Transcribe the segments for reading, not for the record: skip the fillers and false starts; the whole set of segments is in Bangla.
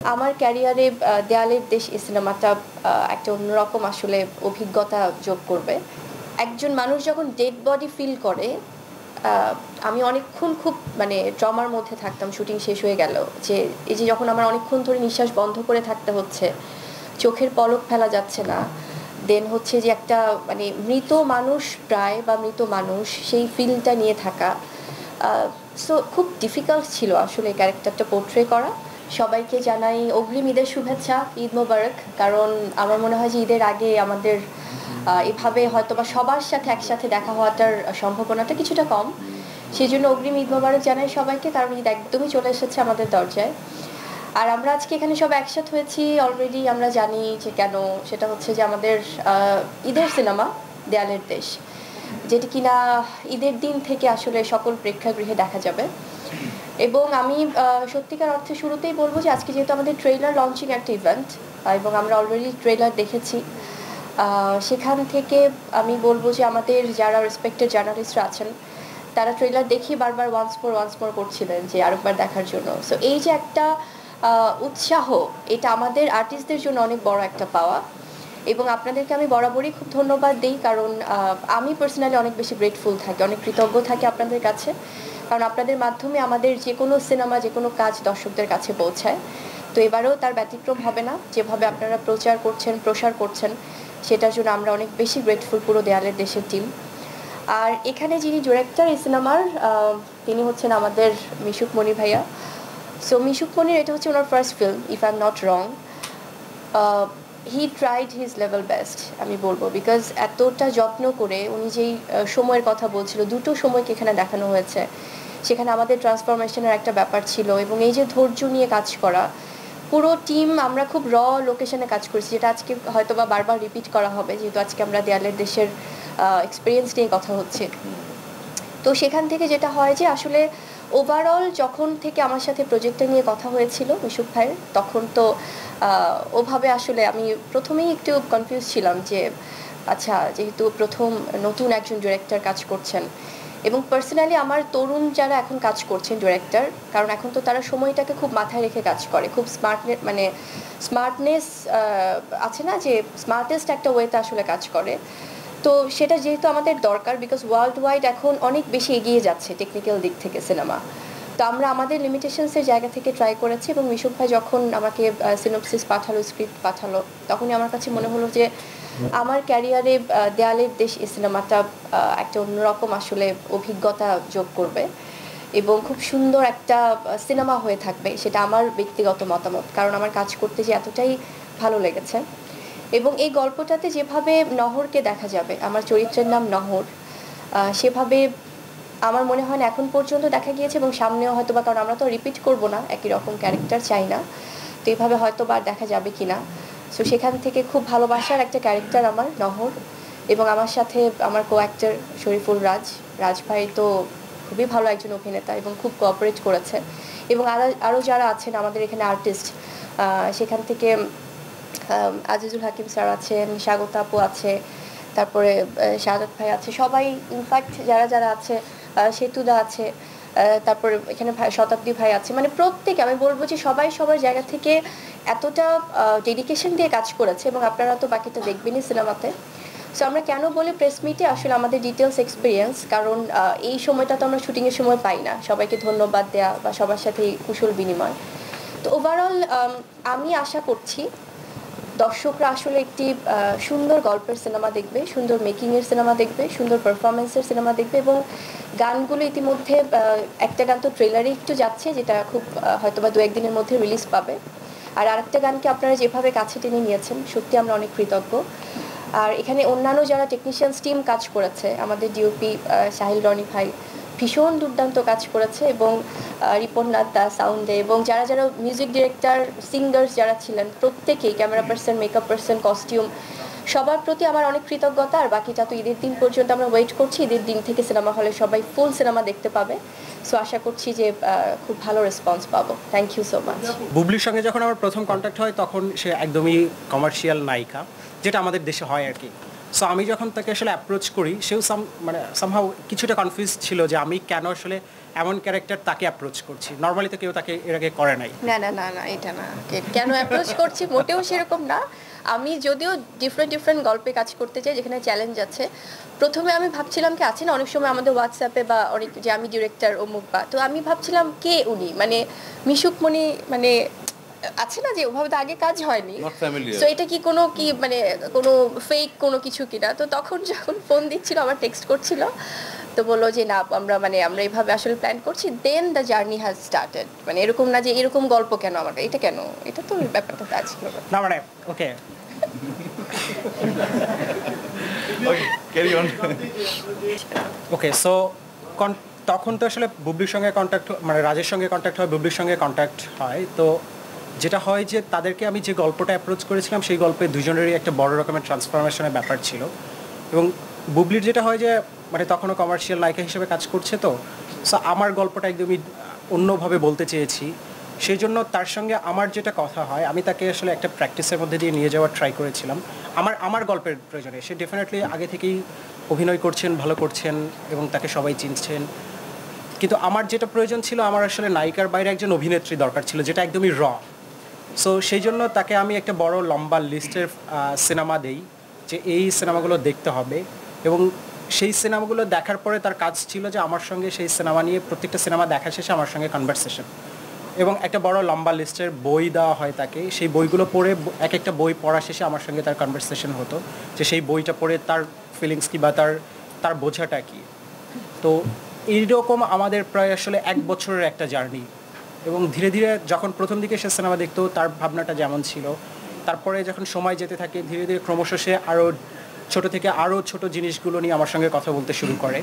আমার ক্যারিয়ারে দেয়ালের দেশ এই সিনেমাটা একটা অন্যরকম আসলে অভিজ্ঞতা যোগ করবে। একজন মানুষ যখন ডেড বডি ফিল করে, আমি অনেকক্ষণ খুব মানে ট্রমার মধ্যে থাকতাম শুটিং শেষ হয়ে গেল, যে এই যে যখন আমার অনেকক্ষণ ধরে নিঃশ্বাস বন্ধ করে থাকতে হচ্ছে, চোখের পলক ফেলা যাচ্ছে না, দেন হচ্ছে যে একটা মানে মৃত মানুষ প্রায় বা মৃত মানুষ সেই ফিলটা নিয়ে থাকা। সো খুব ডিফিকাল্ট ছিল আসলে এই ক্যারেক্টারটা পোর্ট্রে করা। সবাইকে জানাই অগ্রিম ঈদের শুভেচ্ছা, ঈদ মোবারক। কারণ আমার মনে হয় যে ঈদের আগে আমাদের এভাবে হয়তো বা সবার সাথে একসাথে দেখা হওয়াটার সম্ভাবনাটা কিছুটা কম। সেই জন্য অগ্রিম ঈদ মোবারক জানাই সবাইকে, কারণ ঈদ একদমই চলে এসেছে আমাদের দরজায়। আর আমরা আজকে এখানে সব একসাথে হয়েছি অলরেডি আমরা জানি যে কেন। সেটা হচ্ছে যে আমাদের ঈদের সিনেমা দেয়ালের দেশ, যেটি কিনা ঈদের দিন থেকে আসলে সকল প্রেক্ষাগৃহে দেখা যাবে। এবং আমি সত্যিকার অর্থে শুরুতেই বলবো যে আজকে যেহেতু আমাদের ট্রেলার লঞ্চিং একটা ইভেন্ট, এবং আমরা অলরেডি ট্রেলার দেখেছি, সেখান থেকে আমি বলবো যে আমাদের যারা রেসপেক্টেড জার্নালিস্টরা আছেন তারা ট্রেলার দেখি বারবার ওয়ান্স মোর করছিলেন যে আরেকবার দেখার জন্য। সো এই যে একটা উৎসাহ, এটা আমাদের আর্টিস্টদের জন্য অনেক বড় একটা পাওয়া। এবং আপনাদেরকে আমি বরাবরই খুব ধন্যবাদ দিই, কারণ আমি পার্সোনালি অনেক বেশি গ্রেটফুল থাকি, অনেক কৃতজ্ঞ থাকি আপনাদের কাছে। কারণ আপনাদের মাধ্যমে আমাদের যে কোনো সিনেমা, যে কোনো কাজ দর্শকদের কাছে পৌঁছায়। তো এবারেও তার ব্যতিক্রম হবে না। যেভাবে আপনারা প্রচার করছেন, প্রসার করছেন, সেটার জন্য আমরা অনেক বেশি গ্রেটফুল পুরো দেয়ালের দেশের টিম। আর এখানে যিনি ডিরেক্টর এই সিনেমার, তিনি হচ্ছেন আমাদের মিশুক মনি ভাইয়া। সো মিশুক মনির এটা হচ্ছে ওনার first film, if I am not wrong. He tried his level best আমি বলবো, বিকজ এতটা যত্ন করে উনি যেই সময়ের কথা বলছিল, দুটো সময়কে এখানে দেখানো হয়েছে, সেখানে আমাদের ট্রান্সফরমেশনের একটা ব্যাপার ছিল। এবং এই যে ধৈর্য নিয়ে কাজ করা, পুরো টিম আমরা খুব লোকেশনে কাজ করেছি, যেটা আজকে হয়তো বা বারবার রিপিট করা হবে, যেহেতু আজকে আমরা দেয়ালের দেশের এক্সপিরিয়েন্স নিয়ে কথা হচ্ছে। তো সেখান থেকে যেটা হয় যে আসলে ওভারঅল যখন থেকে আমার সাথে প্রজেক্টটা নিয়ে কথা হয়েছিল মিশুক ভাইয়ের, তখন তো ওভাবে আসলে আমি প্রথমেই একটু কনফিউজ ছিলাম যে আচ্ছা, যেহেতু প্রথম নতুন একজন ডিরেক্টর কাজ করছেন, এবং পার্সোনালি আমার তরুণ যারা এখন কাজ করছেন ডিরেক্টর, কারণ এখন তো তারা সময়টাকে খুব মাথায় রেখে কাজ করে, খুব স্মার্টনেস আছে না, যে স্মার্টেস্ট একটা ওয়েতে আসলে কাজ করে। তো সেটা যেহেতু আমাদের দরকার, বিকজ ওয়ার্ল্ড ওয়াইড এখন অনেক বেশি এগিয়ে যাচ্ছে টেকনিক্যাল দিক থেকে সিনেমা। তো আমরা আমাদের লিমিটেশনসের জায়গা থেকে ট্রাই করেছি, এবং মিশুক ভাই যখন আমাকে সিনোপসিস পাঠালো, স্ক্রিপ্ট পাঠালো, তখনই আমার কাছে মনে হলো যে আমার ক্যারিয়ারে দেয়ালের দেশ এই সিনেমাটা একটা অন্যরকম আসলে অভিজ্ঞতা যোগ করবে, এবং খুব সুন্দর একটা সিনেমা হয়ে থাকবে। সেটা আমার ব্যক্তিগত মতামত, কারণ আমার কাজ করতে যে এতটাই ভালো লেগেছে। এবং এই গল্পটাতে যেভাবে নহরকে দেখা যাবে, আমার চরিত্রের নাম নহর, সেভাবে আমার মনে হয় না এখন পর্যন্ত দেখা গিয়েছে, এবং সামনেও হয়তো বা, কারণ আমরা তো রিপিট করব না, একই রকম ক্যারেক্টার চাই না, তো এইভাবে হয়তো বা দেখা যাবে কিনা। সো সেখান থেকে খুব ভালোবাসার একটা ক্যারেক্টার আমার নহর। এবং আমার সাথে আমার কো অ্যাক্টর শরীফুল রাজ ভাই তো খুবই ভালো একজন অভিনেতা, এবং খুব কোঅপারেট করেছে। এবং আরও যারা আছেন আমাদের এখানে আর্টিস্ট, সেখান থেকে আজিজুল হাকিম স্যার আছেন, স্বাগত আপু আছে, তারপরে শাহাদাত ভাই আছে, সবাই ইনফ্যাক্ট যারা আছে, সেতুদা আছে, তারপরে এখানে শতাব্দী ভাই আছে, মানে প্রত্যেকে আমি বলবো যে সবাই সবার জায়গা থেকে এতটা ডেডিকেশন দিয়ে কাজ করেছে। এবং আপনারা তো বাকিটা দেখবেনই সিনেমাতে। সো আমরা কেন বলি প্রেস মিটে আসলে আমাদের ডিটেলস এক্সপিরিয়েন্স, কারণ এই সময়টা তো আমরা শুটিংয়ের সময় পাই না সবাইকে ধন্যবাদ দেওয়া বা সবার সাথে কুশল বিনিময়। তো ওভারঅল আমি আশা করছি দর্শকরা আসলে একটি সুন্দর গল্পের সিনেমা দেখবে, সুন্দর মেকিংয়ের সিনেমা দেখবে, সুন্দর পারফরমেন্সের সিনেমা দেখবে। এবং গানগুলো ইতিমধ্যে একটা গান তো ট্রেলারে একটু যাচ্ছে, যেটা খুব হয়তো বা 2-1 দিনের মধ্যে রিলিজ পাবে। আর আরেকটা গানকে আপনারা যেভাবে কাছে টেনে নিয়েছেন, সত্যি আমরা অনেক কৃতজ্ঞ। আর এখানে অন্যান্য যারা টেকনিশিয়ানস টিম কাজ করেছে, আমাদের ডিওপি সাহিল রনি ভাই ভীষণ দুর্দান্ত কাজ করেছে, এবং রিপন নাথদা সাউন্ডে, এবং যারা মিউজিক ডিরেক্টর, সিঙ্গার্স যারা ছিলেন, প্রত্যেকেই, camera person, makeup person, costume, সবার প্রতি আমার অনেক কৃতজ্ঞতা। আর বাকিটা তো ঈদের দিন পর্যন্ত আমরা ওয়েট করছি, ঈদের দিন থেকে সিনেমা হলে সবাই ফুল সিনেমা দেখতে পাবে। সো আশা করছি যে খুব ভালো রেসপন্স পাবো। Thank you so much. বুবলির সঙ্গে যখন আমার প্রথম কন্ট্যাক্ট হয়, তখন সে একদমই কমার্শিয়াল নায়িকা, যেটা আমাদের দেশে হয় আর কি। সো আমি যখন তাকে আসলে অ্যাপ্রোচ করি সেও মানে সামহাউ কিছুটা কনফিউজ ছিল যে আমি কেন আসলে এমন ক্যারেক্টার তাকে অ্যাপ্রোচ করছি। নর্মালি তো কেউ তাকে এর আগে করে নাই। না না না না এটা না, কেন অ্যাপ্রোচ করছি মোটেও সেরকম না। আমি যদিও ডিফারেন্ট গল্পে কাজ করতে চাই যেখানে চ্যালেঞ্জ আছে, প্রথমে আমি ভাবছিলাম কি আছে না অনেক সময় আমাদের হোয়াটসঅ্যাপে বা অনেক যে আমি ডিরেক্টর অমুক বা, তো আমি ভাবছিলাম কে উনি, মানে মিশুকমণি, মানে আছে না যে ওভাবে তো আগে কাজ হয়নি, তো এটা কি কোনো কি মানে কোনো ফেক কোনো কিছু কিনা। তো তখন যখন ফোন দিচ্ছিল আমার টেক্সট করছিল, তো বললো যে না আমরা এইভাবে আসলে প্ল্যান করছি, then the journey has started. মানে এরকম না যে এরকম গল্প কেন আমার, এটা কেন, এটা তো ব্যাপারটা কাজ করবে না মানে ওকে ওকে। সো তখন তো আসলে বুবলির সঙ্গে কন্ট্যাক্ট, মানে রাজের সঙ্গে কন্ট্যাক্ট হয়, বুবলির সঙ্গে কন্ট্যাক্ট হয়। তো যেটা হয় যে তাদেরকে আমি যে গল্পটা অ্যাপ্রোচ করেছিলাম সেই গল্পে দুজনেরই একটা বড় রকমের ট্রান্সফরমেশনের ব্যাপার ছিল। এবং বুবলির যেটা হয় যে মানে তখনও কমার্শিয়াল নায়িকা হিসেবে কাজ করছে, তো সো আমার গল্পটা একদমই অন্যভাবে বলতে চেয়েছি। সেই জন্য তার সঙ্গে আমার যেটা কথা হয়, আমি তাকে আসলে একটা প্র্যাকটিসের মধ্যে দিয়ে নিয়ে যাওয়ার ট্রাই করেছিলাম আমার গল্পের প্রয়োজনে। সে ডেফিনেটলি আগে থেকেই অভিনয় করছেন, ভালো করছেন এবং তাকে সবাই চিনছেন। কিন্তু আমার যেটা প্রয়োজন ছিল, আমার আসলে নায়িকার বাইরে একজন অভিনেত্রী দরকার ছিল যেটা একদমই র। সো সেই জন্য তাকে আমি একটা বড় লম্বা লিস্টের সিনেমা দেই যে এই সিনেমাগুলো দেখতে হবে, এবং সেই সিনেমাগুলো দেখার পরে তার কাজ ছিল যে আমার সঙ্গে সেই সিনেমা নিয়ে প্রত্যেকটা সিনেমা দেখা শেষে আমার সঙ্গে কনভারসেশন, এবং একটা বড় লম্বা লিস্টের বই দেওয়া হয় তাকে। সেই বইগুলো পড়ে এক একটা বই পড়া শেষে আমার সঙ্গে তার কনভারসেশন হতো যে সেই বইটা পড়ে তার ফিলিংস কী বা তার বোঝাটা কী। তো এইরকম আমাদের প্রায় আসলে 1 বছরের একটা জার্নি। এবং ধীরে ধীরে যখন প্রথম দিকে সে সিনেমা দেখতো তার ভাবনাটা যেমন ছিল, তারপরে যখন সময় যেতে থাকে ধীরে ধীরে ক্রমশ সে আরও ছোট থেকে আরও ছোট জিনিসগুলো নিয়ে আমার সঙ্গে কথা বলতে শুরু করে।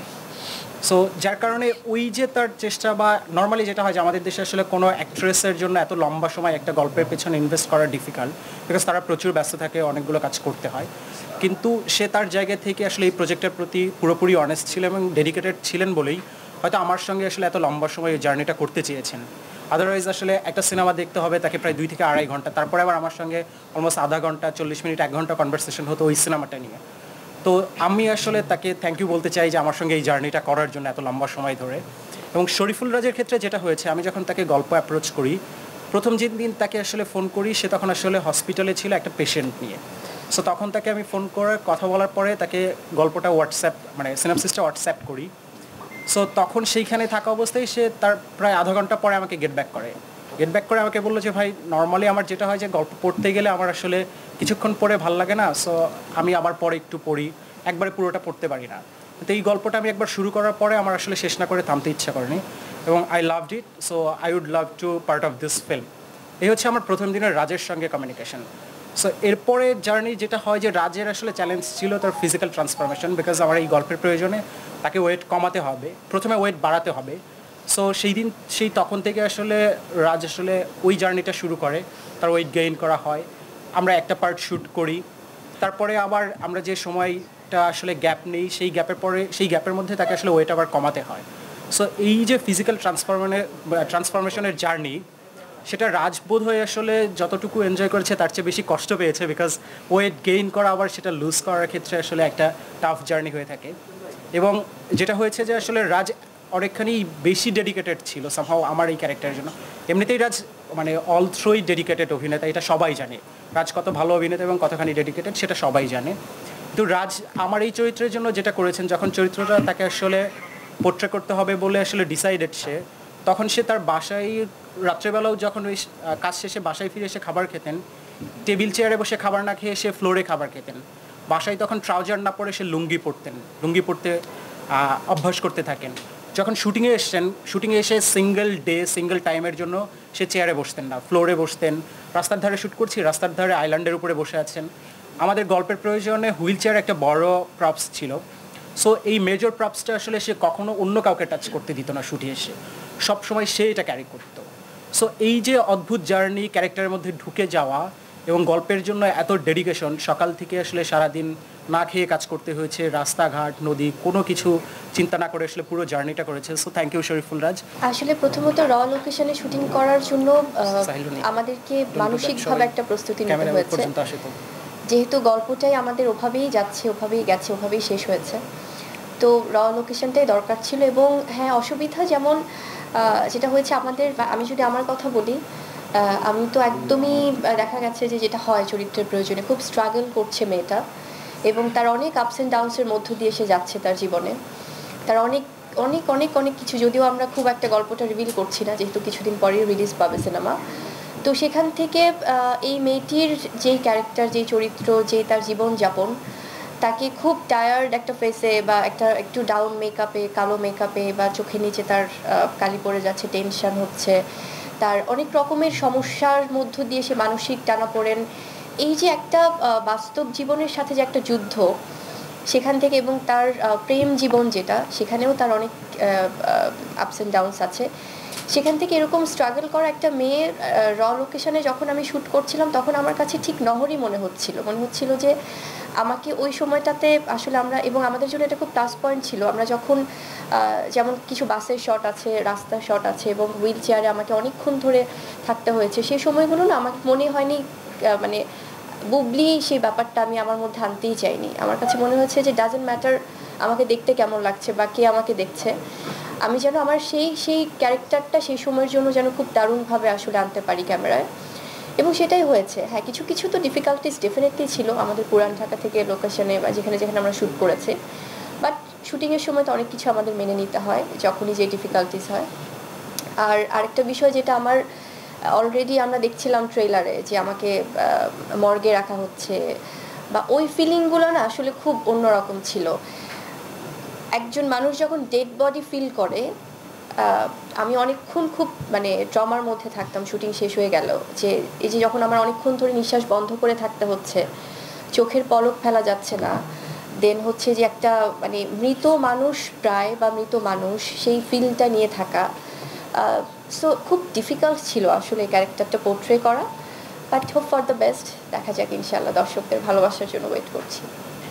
সো যার কারণে ওই যে তার চেষ্টা, বা নর্মালি যেটা হয় যে আমাদের দেশে আসলে কোনো অ্যাক্ট্রেসের জন্য এত লম্বা সময় একটা গল্পের পেছনে ইনভেস্ট করা ডিফিকাল্ট, বিকজ তারা প্রচুর ব্যস্ত থাকে, অনেকগুলো কাজ করতে হয়। কিন্তু সে তার জায়গা থেকে আসলে এই প্রজেক্টের প্রতি পুরোপুরি অনেস্ট ছিল এবং ডেডিকেটেড ছিলেন বলেই হয়তো আমার সঙ্গে আসলে এত লম্বা সময় এই জার্নিটা করতে চেয়েছেন। আদারওয়াইজ আসলে একটা সিনেমা দেখতে হবে তাকে প্রায় 2 থেকে 2.5 ঘন্টা, তারপরে আবার আমার সঙ্গে অলমোস্ট আধা ঘন্টা 40 মিনিট 1 ঘন্টা কনভারসেশন হতো ওই সিনেমাটা নিয়ে। তো আমি আসলে তাকে থ্যাংক ইউ বলতে চাই যে আমার সঙ্গে এই জার্নিটা করার জন্য এত লম্বা সময় ধরে। এবং শরীফুল রাজের ক্ষেত্রে যেটা হয়েছে, আমি যখন তাকে গল্প অ্যাপ্রোচ করি, প্রথম দিন তাকে আসলে ফোন করি, সে তখন আসলে হসপিটালে ছিল একটা পেশেন্ট নিয়ে। সো তখন তাকে আমি ফোন করে কথা বলার পরে তাকে গল্পটা হোয়াটসঅ্যাপ, মানে সিনাপসিসটা হোয়াটসঅ্যাপ করি। সো তখন সেইখানে থাকা অবস্থায় সে তার প্রায় আধা ঘন্টা পরে আমাকে গেট ব্যাক করে আমাকে বললো যে ভাই, নর্মালি আমার যেটা হয় যে গল্প পড়তে গেলে আমার আসলে কিছুক্ষণ পরে ভাল লাগে না, সো আমি আবার পরে একটু পড়ি, একবারে পুরোটা পড়তে পারি না। কিন্তু এই গল্পটা আমি একবার শুরু করার পরে আমার আসলে শেষ না করে থামতে ইচ্ছা করেনি, এবং I loved it, so I would love to part of this film. এই হচ্ছে আমার প্রথম দিনের রাজের সঙ্গে কমিউনিকেশন। সো এরপরে জার্নি যেটা হয় যে রাজের আসলে চ্যালেঞ্জ ছিল তার ফিজিক্যাল ট্রান্সফরমেশন, বিকজ আমার এই গল্পের প্রয়োজনে তাকে ওয়েট কমাতে হবে, প্রথমে ওয়েট বাড়াতে হবে। সো সেই তখন থেকে আসলে রাজ আসলে ওই জার্নিটা শুরু করে, তার ওয়েট গেইন করা হয়, আমরা একটা পার্ট শ্যুট করি, তারপরে আবার আমরা যে সময়টা আসলে গ্যাপ নেই সেই গ্যাপের মধ্যে তাকে আসলে ওয়েট আবার কমাতে হয়। সো এই যে ফিজিক্যাল ট্রান্সফরমেশনের জার্নি, সেটা রাজবোধ হয়ে আসলে যতটুকু এনজয় করেছে তার চেয়ে বেশি কষ্ট পেয়েছে, বিকজ ওয়েট গেইন করা আবার সেটা লুজ করার ক্ষেত্রে আসলে একটা টাফ জার্নি হয়ে থাকে। এবং যেটা হয়েছে যে আসলে রাজ অনেকখানি বেশি ডেডিকেটেড ছিল সামহাও আমার এই ক্যারেক্টারের জন্য। এমনিতেই রাজ মানে অল থ্রুই ডেডিকেটেড অভিনেতা, এটা সবাই জানে রাজ কত ভালো অভিনেতা এবং কতখানি ডেডিকেটেড, সেটা সবাই জানে। কিন্তু রাজ আমার এই চরিত্রের জন্য যেটা করেছেন, যখন চরিত্রটা তাকে আসলে পোট্রে করতে হবে বলে আসলে ডিসাইডেড সে, তখন সে তার বাসায় রাত্রেবেলাও যখন ওই কাজ শেষে বাসায় ফিরে এসে খাবার খেতেন, টেবিল চেয়ারে বসে খাবার না খেয়ে সে ফ্লোরে খাবার খেতেন। বাসায় তখন ট্রাউজার না পরে সে লুঙ্গি পরতে অভ্যাস করতে থাকেন। যখন শুটিংয়ে এসে সিঙ্গেল টাইমের জন্য সে চেয়ারে বসতেন না, ফ্লোরে বসতেন। রাস্তার ধারে শ্যুট করছি, রাস্তার ধারে আইল্যান্ডের উপরে বসে আছেন। আমাদের গল্পের প্রয়োজনে হুইল চেয়ার একটা বড় প্রপস ছিল। সো এই মেজর প্রপসটা আসলে সে কখনো অন্য কাউকে টাচ করতে দিত না শুটে এসে, সবসময় সে এটা ক্যারি করতো। সো এই যে অদ্ভুত জার্নি, ক্যারেক্টারের মধ্যে ঢুকে যাওয়া এবং গল্পের জন্য এত ডেডিকেশন, সকাল থেকে আসলে সারাদিন না খেয়ে কাজ করতে হয়েছে, রাস্তাঘাট নদী কোনো কিছু চিন্তা না করে আসলে পুরো জার্নিটা করেছে। So thank you Shariful Raj. আসলে প্রথমত র লোকেশনে শুটিং করার জন্য আমাদেরকে মানসিকভাবে একটা প্রস্তুতি নিতে হয়েছে। যেহেতু গল্পটাই আমাদের ওভাবেই যাচ্ছে, ওভাবেই গেছে, ওভাবেই শেষ হয়েছে, তো র লোকেশনটাই দরকার ছিল। এবং হ্যাঁ, অসুবিধা যেমন যেটা হয়েছে আমাদের, আমি যদি আমার কথা বলি, আমি তো একদমই দেখা গেছে যে যেটা হয় চরিত্রের প্রয়োজনে খুব স্ট্রাগল করছে মেয়েটা, এবং তার অনেক আপস অ্যান্ড ডাউনসের মধ্য দিয়ে সে যাচ্ছে তার জীবনে। তার অনেক অনেক অনেক অনেক কিছু, যদিও আমরা খুব একটা গল্পটা রিভিল করছি না যেহেতু কিছুদিন পরেই রিলিজ পাবে সিনেমা। তো সেখান থেকে এই মেয়েটির যেই ক্যারেক্টার, যেই চরিত্র, যেই তার জীবনযাপন, তাকে খুব টায়ার্ড একটা ফেসে বা একটা একটু ডাউন মেকআপে, কালো মেকআপে বা চোখের নিচে তার কালি পড়ে যাচ্ছে, টেনশন হচ্ছে, তার অনেক রকমের সমস্যার মধ্য দিয়ে সে মানসিক টানাপোড়েন, এই যে একটা বাস্তব জীবনের সাথে যে একটা যুদ্ধ সেখান থেকে, এবং তার প্রেম জীবন যেটা, সেখানেও তার অনেক আপস অ্যান্ড ডাউনস আছে। সেখান থেকে এরকম স্ট্রাগল করা একটা মেয়ের র লোকেশনে যখন আমি শ্যুট করছিলাম, তখন আমার কাছে ঠিক নহরই মনে হচ্ছিল যে আমাকে ওই সময়টাতে আসলে আমরা, এবং আমাদের জন্য এটা খুব প্লাস পয়েন্ট ছিল, আমরা যখন যেমন কিছু বাসের শট আছে, রাস্তার শট আছে, এবং হুইল চেয়ারে আমাকে অনেকক্ষণ ধরে থাকতে হয়েছে, সেই সময়গুলো না আমার মনে হয়নি মানে বুবলি সেই ব্যাপারটা আমি আমার মধ্যে আনতেই চাইনি। আমার কাছে মনে হয়েছে যে ডাজেন্ট ম্যাটার আমাকে দেখতে কেমন লাগছে বা কে আমাকে দেখছে, আমি যেন আমার সেই ক্যারেক্টারটা সেই সময়ের জন্য যেন খুব দারুণভাবে আসলে আনতে পারি ক্যামেরায়, এবং সেটাই হয়েছে। হ্যাঁ, কিছু কিছু তো ডিফিকাল্টিস ডেফিনেটলি ছিল আমাদের পুরান ঢাকা থেকে লোকেশনে বা যেখানে যেখানে আমরা শ্যুট করেছি, বাট শুটিংয়ের সময় তো অনেক কিছু আমাদের মেনে নিতে হয় যখনই যে ডিফিকাল্টিস হয়। আর আরেকটা বিষয় যেটা আমার অলরেডি আমরা দেখছিলাম ট্রেলারে, যে আমাকে মর্গে রাখা হচ্ছে, বা ওই ফিলিংগুলো না আসলে খুব অন্যরকম ছিল। একজন মানুষ যখন ডেড বডি ফিল করে, আমি অনেকক্ষণ খুব মানে ট্রমার মধ্যে থাকতাম শুটিং শেষ হয়ে গেল, যে এই যে যখন আমার অনেকক্ষণ ধরে নিঃশ্বাস বন্ধ করে থাকতে হচ্ছে, চোখের পলক ফেলা যাচ্ছে না, দেন হচ্ছে যে একটা মানে মৃত মানুষ প্রায়, বা মৃত মানুষ সেই ফিলটা নিয়ে থাকা, সো খুব ডিফিকাল্ট ছিল আসলে এই ক্যারেক্টারটা পোর্ট্রে করা। But hope for the best, দেখা যাক ইনশাআল্লাহ, দর্শকদের ভালোবাসার জন্য ওয়েট করছি।